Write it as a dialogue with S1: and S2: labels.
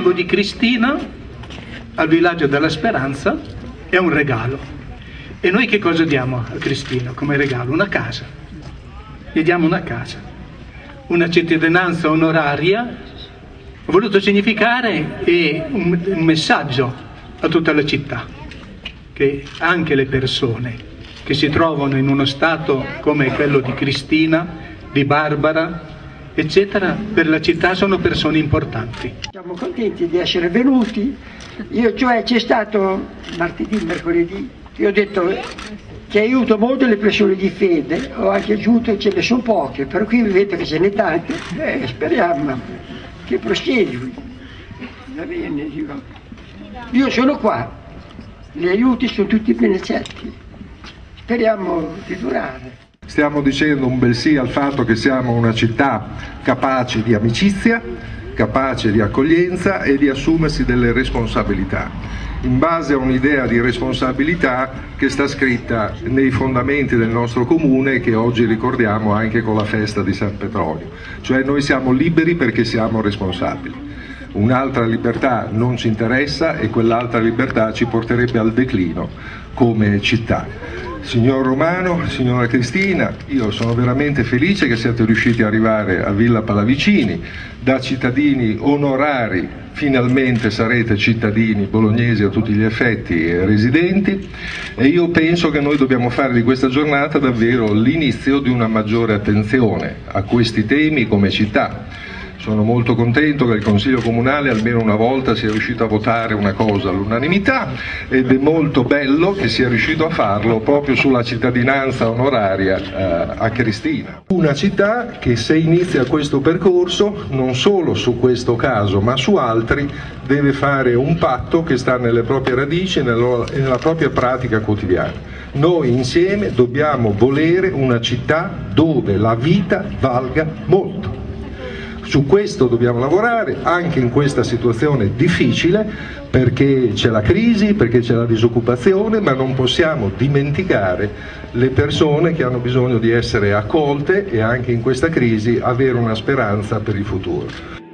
S1: l'arrivo di Cristina al villaggio della Speranza è un regalo. E noi che cosa diamo a Cristina come regalo? Una casa. Gli diamo una casa, una cittadinanza onoraria. Ho voluto significare un messaggio a tutta la città, che anche le persone che si trovano in uno stato come quello di Cristina, di Barbara, eccetera, per la città sono persone importanti.
S2: Siamo contenti di essere venuti. Io, cioè, c'è stato martedì, mercoledì, io ho detto che aiuto molto le persone di fede, ho anche aggiunto che ce ne sono poche, però qui vedete che ce n'è tante, speriamo che prosegui. Va bene, dico. Io sono qua, gli aiuti sono tutti benedetti, speriamo di durare.
S3: Stiamo dicendo un bel sì al fatto che siamo una città capace di amicizia, capace di accoglienza e di assumersi delle responsabilità, in base a un'idea di responsabilità che sta scritta nei fondamenti del nostro comune e che oggi ricordiamo anche con la festa di San Petronio. Cioè noi siamo liberi perché siamo responsabili. Un'altra libertà non ci interessa e quell'altra libertà ci porterebbe al declino come città. Signor Romano, signora Cristina, io sono veramente felice che siate riusciti ad arrivare a Villa Pallavicini. Da cittadini onorari finalmente sarete cittadini bolognesi a tutti gli effetti e residenti, e io penso che noi dobbiamo fare di questa giornata davvero l'inizio di una maggiore attenzione a questi temi come città. Sono molto contento che il Consiglio Comunale almeno una volta sia riuscito a votare una cosa all'unanimità, ed è molto bello che sia riuscito a farlo proprio sulla cittadinanza onoraria a Cristina. Una città che, se inizia questo percorso, non solo su questo caso ma su altri, deve fare un patto che sta nelle proprie radici e nella propria pratica quotidiana. Noi insieme dobbiamo volere una città dove la vita valga molto. Su questo dobbiamo lavorare anche in questa situazione difficile, perché c'è la crisi, perché c'è la disoccupazione, ma non possiamo dimenticare le persone che hanno bisogno di essere accolte e anche in questa crisi avere una speranza per il futuro.